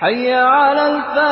حي على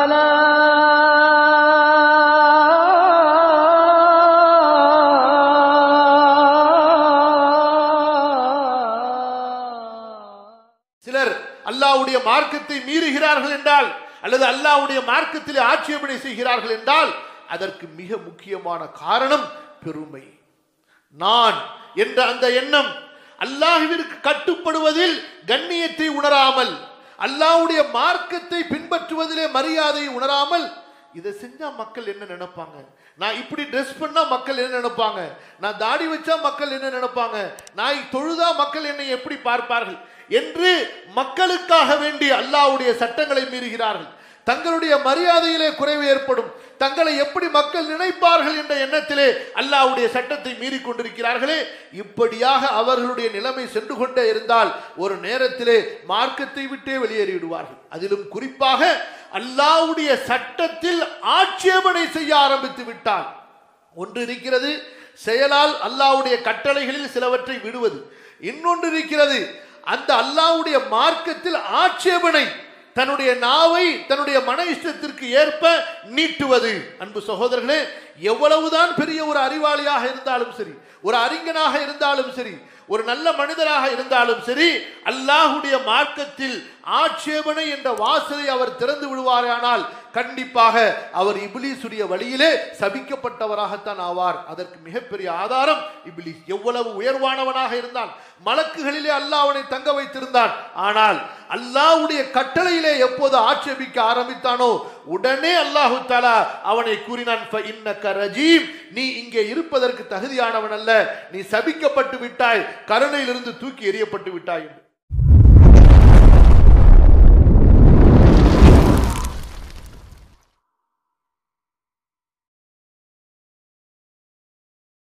சிலர் அல்லாஹ்வுடைய மார்க்கத்தை மீறுகிறார்கள் என்றால் அல்லது அல்லாஹ்வுடைய மார்க்கத்திலே ஆட்சேபனை செய்கிறார்கள் என்றால் அதற்கு மிக முக்கியமான காரணம் பெருமை. நான் என்ற அந்த எண்ணம், அல்லாஹ்விற்கு கட்டுப்படுவதில் கண்ணியத்தை உணராமல், அல்லாஹ்வுடைய மார்க்கத்தை பின்பற்றுவதிலே மரியாதையை உணராமல், இதை செஞ்சா மக்கள் என்ன நினைப்பாங்க, நான் இப்படி ட்ரெஸ் பண்ணா மக்கள் என்ன நினைப்பாங்க, நான் தாடி வச்சா மக்கள் என்ன நினைப்பாங்க, நான் தொழுதா மக்கள் என்னை எப்படி பார்ப்பார்கள் என்று மக்களுக்காக வேண்டி அல்லாஹ்வுடைய சட்டங்களை மீறுகிறார்கள். தங்களுடைய மரியாதையிலே குறைவு ஏற்படும், தங்களை எப்படி மக்கள் நினைப்பார்கள் என்ற எண்ணத்திலே அல்லாஹ்வுடைய சட்டத்தை மீறி கொண்டிருக்கிறார்களே. இப்படியாக அவர்களுடைய நிலைமை சென்று கொண்டே இருந்தால் ஒரு நேரத்திலே மார்க்கத்தை விட்டே வெளியேறிவிடுவார்கள். அதிலும் குறிப்பாக அல்லாஹ்வுடைய சட்டத்தில் ஆட்சேபனை செய்ய ஆரம்பித்து விட்டால், ஒன்று இருக்கிறது செயலால் அல்லாஹ்வுடைய கட்டளைகளில் சிலவற்றை விடுவது, இன்னொன்று இருக்கிறது அந்த அல்லாஹ்வுடைய மார்க்கத்தில் ஆட்சேபனை, தன்னுடைய நாவை தன்னுடைய மன இஷ்டத்திற்கு ஏற்ப நீட்டுவது. அன்பு சகோதரர்களே, எவ்வளவுதான் பெரிய ஒரு அறிவாளியாக இருந்தாலும் சரி, ஒரு அறிஞனாக இருந்தாலும் சரி, ஒரு நல்ல மனிதராக இருந்தாலும் சரி, அல்லாஹ்வுடைய மார்க்கத்தில் ஆட்சேபனை என்ற வாசலை அவர் திறந்து விடுவாரானால் கண்டிப்பாக அவர் இப்லீசுடைய வழியிலே சபிக்கப்பட்டவராகத்தான் ஆவார். அதற்கு மிகப்பெரிய ஆதாரம் இப்லீஸ். எவ்வளவு உயர்வானவனாக இருந்தான், மலக்குகளிலே அல்லாஹ் அவனை தங்க வைத்திருந்தான். ஆனால் அல்லாஹ்வுடைய கட்டளையிலே எப்போது ஆட்சேபிக்க ஆரம்பித்தானோ உடனே அல்லாஹு தஆலா அவனை கூறினான், ஃபஇன்னக ரஜீம், நீ இங்கே இருப்பதற்கு தகுதியானவன் அல்ல, நீ சபிக்கப்பட்டு விட்டாய், கருணையிலிருந்து தூக்கி எறியப்பட்டு விட்டாய்.